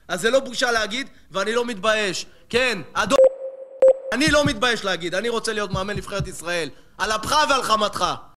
אז זה לא בושה להגיד, ואני לא מתבייש. כן, אדון... אני לא מתבייש להגיד, אני רוצה להיות מאמן נבחרת ישראל. על אפך ועל חמתך.